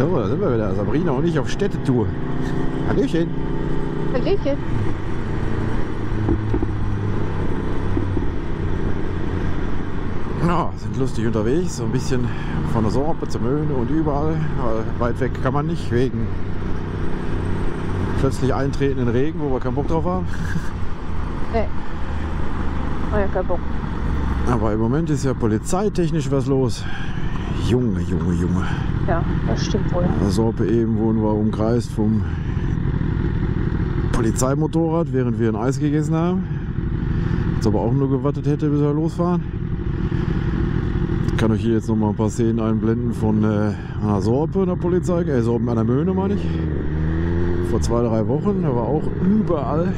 So, da sind wir wieder. Sabrina und ich auf Städtetour. Hallöchen. Hallöchen. Ja, sind lustig unterwegs. So ein bisschen von der Sorpe zur Möhne und überall. Weit weg kann man nicht, wegen plötzlich eintretenden Regen, wo wir keinen Bock drauf haben. Nee. Oh ja, kein Bock. Aber im Moment ist ja polizeitechnisch was los. Junge. Ja, das stimmt wohl. Der Sorpe eben wurden wir umkreist vom Polizeimotorrad, während wir ein Eis gegessen haben. Jetzt aber auch nur gewartet hätte, bis wir losfahren. Ich kann euch hier jetzt noch mal ein paar Szenen einblenden von einer Sorpe, der Polizei, Sorpen an der Möhne meine ich. Vor 2-3 Wochen, da war auch überall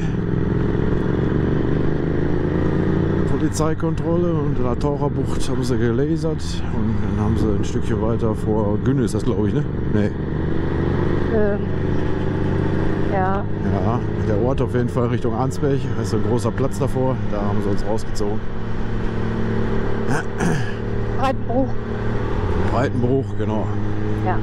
Polizeikontrolle und in der Taucherbucht haben sie gelasert und dann haben sie ein Stückchen weiter vor Günne ist das, glaube ich, ne? Nee. Ja. Ja, der Ort auf jeden Fall Richtung Arnsberg, da ist so ein großer Platz davor, da haben sie uns rausgezogen. Breitenbruch. Breitenbruch, genau. Ja.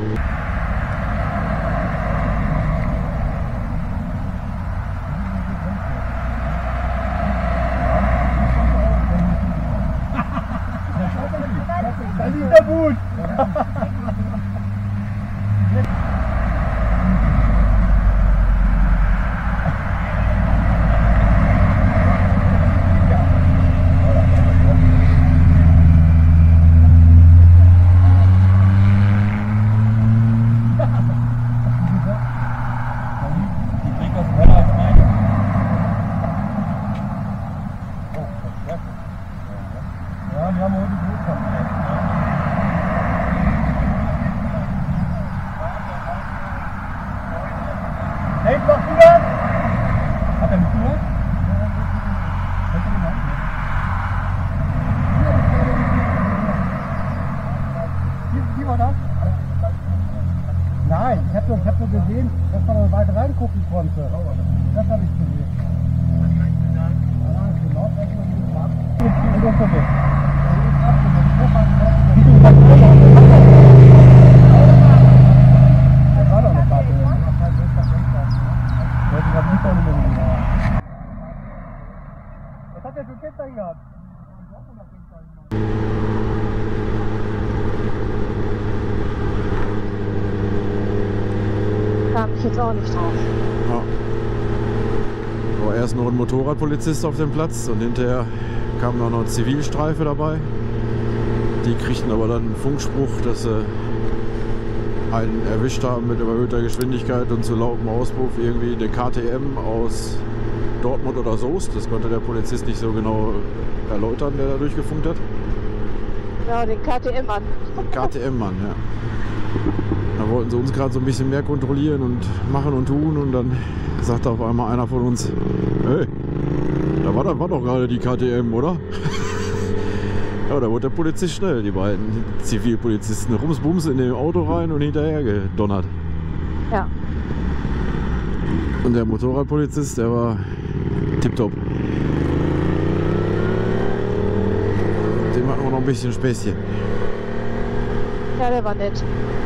Das ist der Mut! Hey, mach du das? Hat er nicht gehört? Wie war das? Nein, ich hab nur gesehen, dass man noch weiter reingucken konnte. Das habe ich gesehen. Genau, das ist war doch eine Karte. Was hat der für Kennzeichen gehabt? Kam ich jetzt auch nicht drauf. Ja. War erst noch ein Motorradpolizist auf dem Platz und hinterher kam noch eine Zivilstreife dabei. Die kriegten aber dann einen Funkspruch, dass sie einen erwischt haben mit überhöhter Geschwindigkeit und zu lautem Auspuff irgendwie eine KTM aus Dortmund oder Soest. Das konnte der Polizist nicht so genau erläutern, der da durchgefunkt hat. Ja, den KTM-Mann. KTM-Mann, ja. Da wollten sie uns gerade so ein bisschen mehr kontrollieren und machen und tun und dann sagte auf einmal einer von uns, hey, da war doch gerade die KTM, oder? Ja, da wurde der Polizist schnell, die beiden Zivilpolizisten, rumsbums in dem Auto rein und hinterher gedonnert. Ja. Und der Motorradpolizist, der war tipptopp. Dem hatten wir noch ein bisschen Späßchen. Ja, der war nett.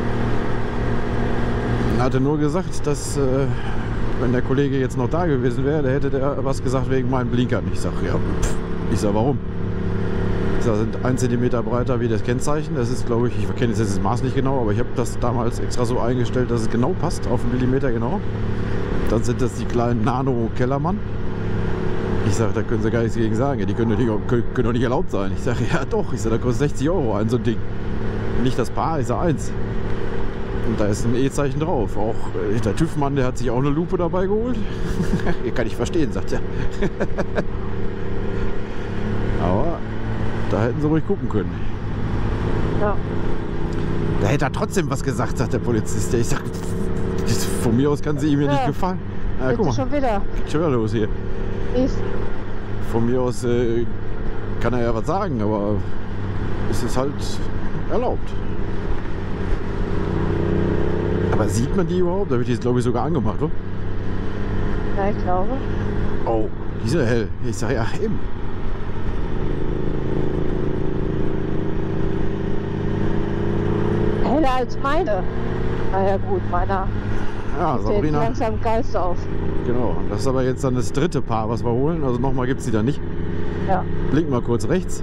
Er hatte nur gesagt, dass wenn der Kollege jetzt noch da gewesen wäre, der hätte der was gesagt wegen meinen Blinkern. Ich sag, ja, ich sag, warum? Ich sag, sind 1 cm breiter wie das Kennzeichen. Das ist, glaube ich kenne jetzt das Maß nicht genau, aber ich habe das damals extra so eingestellt, dass es genau passt, auf einen Millimeter genau. Dann sind das die kleinen Nano-Kellermann. Ich sage, da können sie gar nichts gegen sagen. Ja, die können doch nicht erlaubt sein. Ich sage, ja doch. Ich sage, da kostet 60 € ein so ein Ding. Nicht das Paar, ich sage 1. Und da ist ein E-Zeichen drauf. Auch der TÜV-Mann, der hat sich auch eine Lupe dabei geholt. Kann ich verstehen, sagt er. Aber da hätten sie ruhig gucken können. Ja. Da hätte er trotzdem was gesagt, sagt der Polizist. Ich sag, von mir aus kann sie ihm ja nicht gefallen. Ja, guck mal, schon wieder. geht schon wieder los hier. Ist. Von mir aus kann er ja was sagen, aber es ist halt erlaubt. Aber sieht man die überhaupt? Da wird die jetzt, glaube ich, sogar angemacht, oder? Ja, ich glaube. Oh, die sind ja hell. Ich sage ja eben. Heller als meine. Naja gut, meiner Ja, gibt jetzt Sabrina. langsam Geist auf. Genau. Das ist aber jetzt dann das dritte Paar, was wir holen. Also nochmal gibt es die dann nicht. Ja. Blink mal kurz rechts.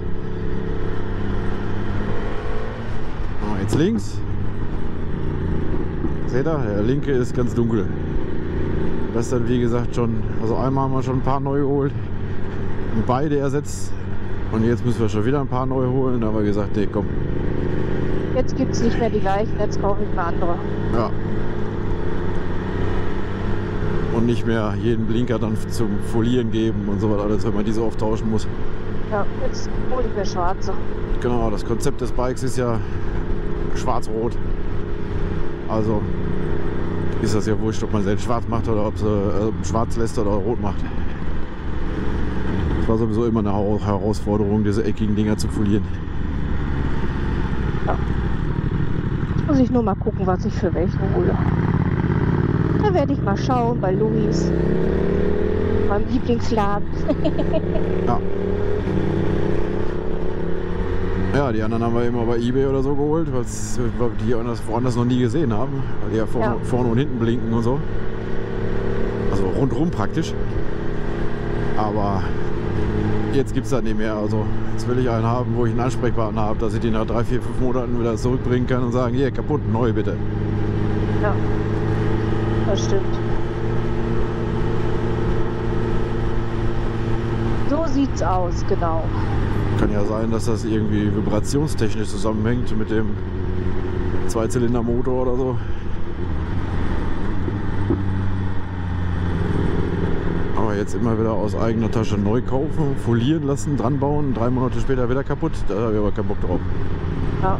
Oh, jetzt links. Seht ihr? Der linke ist ganz dunkel. Das ist dann wie gesagt schon, also einmal haben wir schon ein paar neu geholt. Und beide ersetzt. Und jetzt müssen wir schon wieder ein paar neu holen. Da haben wir gesagt, nee, komm. Jetzt gibt es nicht mehr die gleichen, jetzt kaufe ich eine andere. Ja. Und nicht mehr jeden Blinker dann zum Folieren geben und so was alles, wenn man die so oft tauschen muss. Ja, jetzt hole ich mir schwarze. Genau, das Konzept des Bikes ist ja schwarz-rot. Also ist das ja wurscht, ob man selbst schwarz macht oder ob sie schwarz lässt oder rot macht. Das war sowieso immer eine Herausforderung, diese eckigen Dinger zu folieren. Jetzt muss ich nur mal gucken, was ich für welchen hole. Da werde ich mal schauen bei Louis, meinem Lieblingsladen. Ja. Ja, die anderen haben wir immer bei eBay oder so geholt, weil wir die woanders noch nie gesehen haben. Weil die ja vorne und hinten blinken und so. Also rundrum praktisch. Aber jetzt gibt es das nicht mehr. Also jetzt will ich einen haben, wo ich einen Ansprechpartner habe, dass ich den nach 3, 4, 5 Monaten wieder zurückbringen kann und sagen, hier, kaputt, neu bitte. Ja, das stimmt. So sieht's aus, genau. Kann ja sein, dass das irgendwie vibrationstechnisch zusammenhängt mit dem Zweizylindermotor oder so. Aber jetzt immer wieder aus eigener Tasche neu kaufen, folieren lassen, dran bauen, 3 Monate später wieder kaputt, da habe ich aber keinen Bock drauf. Ja.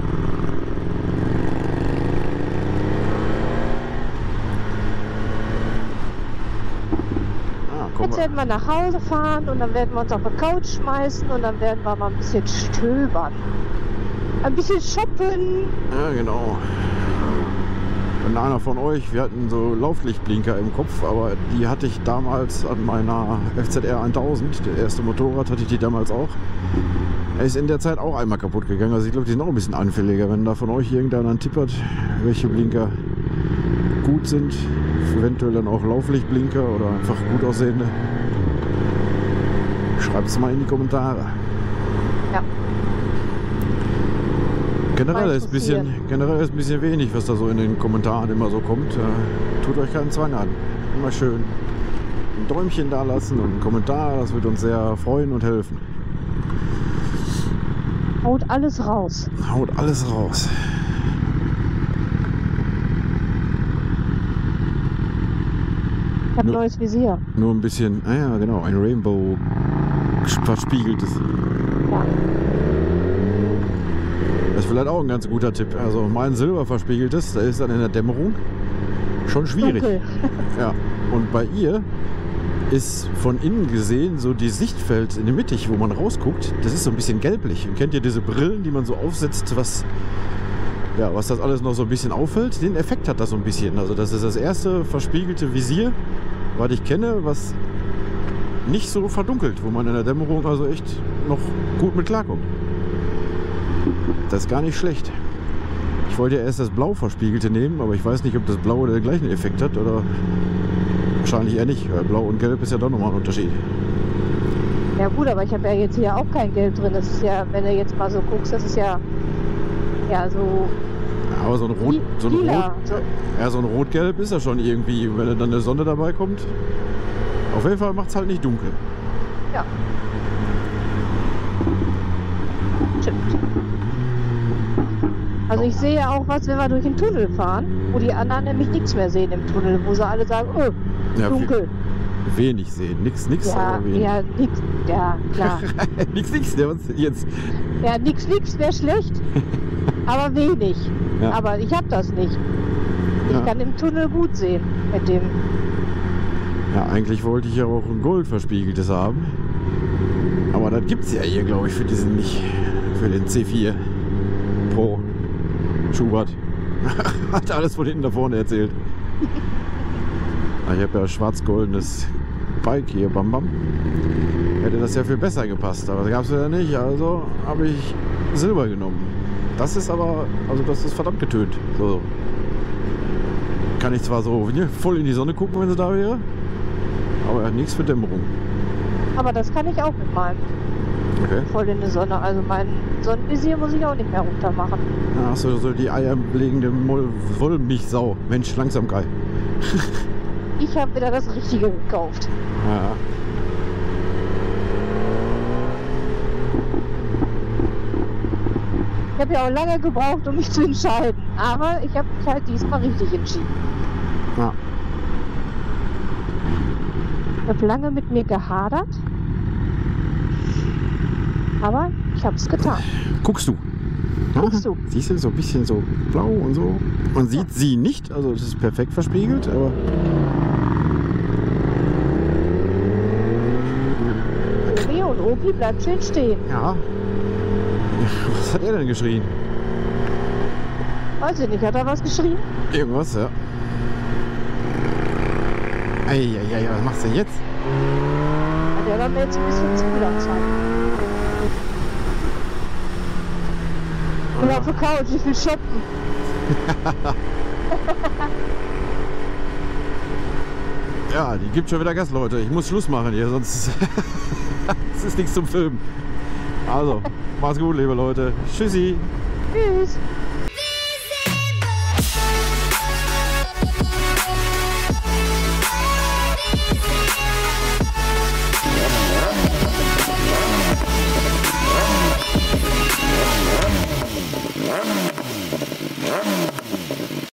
Jetzt werden wir nach Hause fahren und dann werden wir uns auf die Couch schmeißen und dann werden wir mal ein bisschen stöbern. Ein bisschen shoppen. Ja, genau. Wenn einer von euch, wir hatten so Lauflichtblinker im Kopf, aber die hatte ich damals an meiner FZR 1000, der erste Motorrad, hatte ich die damals auch. Er ist in der Zeit auch einmal kaputt gegangen, also ich glaube, die sind auch ein bisschen anfälliger. Wenn da von euch irgendeiner einen Tipp hat, welche Blinker gut sind, eventuell dann auch Lauflichtblinker oder einfach gut aussehende, schreibt es mal in die Kommentare. Ja. Generell ist ein bisschen wenig, was da so in den Kommentaren immer so kommt. Tut euch keinen Zwang an. Immer schön ein Däumchen da lassen und einen Kommentar, das wird uns sehr freuen und helfen. Haut alles raus. Haut alles raus. Ich habe ein neues Visier. Nur ein bisschen, ja genau, ein Rainbow verspiegeltes. Ja. Das ist vielleicht auch ein ganz guter Tipp. Also mein Silber verspiegeltes, das ist dann in der Dämmerung schon schwierig. Dunkel. Ja. Und bei ihr ist von innen gesehen so die Sichtfeld in der Mitte, wo man rausguckt, das ist so ein bisschen gelblich. Und kennt ihr diese Brillen, die man so aufsetzt, was das alles noch so ein bisschen auffällt? Den Effekt hat das so ein bisschen. Also das ist das erste verspiegelte Visier, was ich kenne, was nicht so verdunkelt, wo man in der Dämmerung also echt noch gut mit klarkommt. Das ist gar nicht schlecht. Ich wollte ja erst das blau verspiegelte nehmen, aber ich weiß nicht, ob das blaue den gleichen Effekt hat oder wahrscheinlich eher nicht, weil blau und gelb ist ja doch nochmal ein Unterschied. Ja gut, aber ich habe ja jetzt hier auch kein Gelb drin. Das ist ja, wenn du jetzt mal so guckst, das ist ja so Aber so ein Rot, lila. So ein Rot-Gelb ist ja schon irgendwie, wenn dann eine Sonne dabei kommt. Auf jeden Fall macht es halt nicht dunkel. Ja. Stimmt. Also ich sehe ja auch was, wenn wir durch den Tunnel fahren, wo die anderen nämlich nichts mehr sehen im Tunnel, wo sie alle sagen, oh, Ja, dunkel. Wenig sehen, nix, Ja, aber wenig. ja, nix. Ja, klar. nix, der was jetzt. Ja, nix wäre schlecht, aber wenig. Ja. Aber ich habe das nicht. Ich Ja. kann im Tunnel gut sehen mit dem. Ja, eigentlich wollte ich ja auch ein Gold verspiegeltes haben. Aber das gibt es ja hier, glaube ich, für diesen nicht. Für den C4 Pro Schubert. Hat alles von hinten da vorne erzählt. Ich habe ja schwarz-goldenes Bike hier, Bam Bam. Hätte das ja viel besser gepasst, aber das gab es ja nicht, also habe ich Silber genommen. Das ist aber, also das ist verdammt getönt. So. kann ich zwar so voll in die Sonne gucken, wenn sie da wäre, aber nichts für Dämmerung. Aber das kann ich auch mit meinem. Okay. Voll in die Sonne. Also mein Sonnenvisier muss ich auch nicht mehr runter machen. Da hast du so die eierlegende Wollmilchsau. Mensch, Langsamkeit. Ich habe wieder das Richtige gekauft. Ja. Ich habe ja auch lange gebraucht, um mich zu entscheiden. Aber ich habe mich halt diesmal richtig entschieden. Ja. Ich habe lange mit mir gehadert. Aber ich habe es getan. Guckst du? Guckst du? Siehst du, so ein bisschen so blau und so. Man sieht sie nicht, also es ist perfekt verspiegelt, aber... Obi und Opi bleibt schön stehen. Ja. Was hat er denn geschrien? Weiß ich nicht, hat er was geschrieben? Irgendwas, ja. Eieiei, was machst du denn jetzt? Der war mir jetzt ein bisschen zu viel anzeigen. Ich bin auf der Couch, ich will shoppen. Ja, die gibt schon wieder Gas, Leute. Ich muss Schluss machen hier, sonst es ist nichts zum Filmen. Also, macht's gut, liebe Leute. Tschüssi. Tschüss. Yeah.